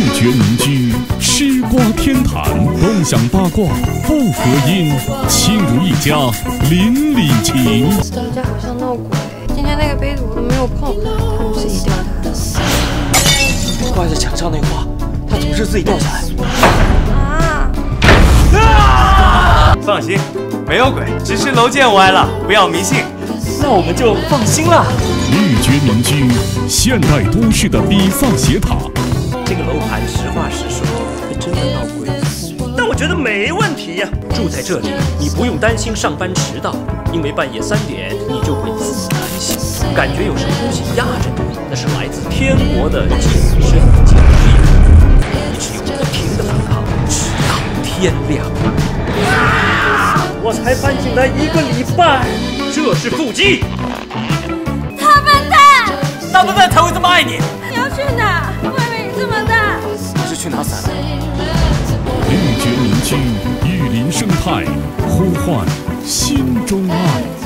觉凝聚，吃瓜天谈，共享八卦不合音，亲如一家，邻里情。 他们家好像闹鬼，今天那个杯子我都没有碰，他们自己掉下来的。 挂在墙上那画，它总是自己掉下来。 放心，没有鬼，只是楼建歪了，不要迷信。 那我们就放心了。 绿觉凝聚，现代都市的比萨斜塔。 这个楼盘实话实说，还真的闹鬼。但我觉得没问题呀。住在这里，你不用担心上班迟到，因为半夜3点你就会自然醒，感觉有什么东西压着你，那是来自天国的近身警示。你只有不停的反抗，直到天亮。我才搬进来1个礼拜，这是腹肌。 大笨蛋！ 大笨蛋才会这么爱你。 你要去哪？外面雨这么大。 我是去拿伞。 绿觉凝聚，玉林生态，呼唤心中爱。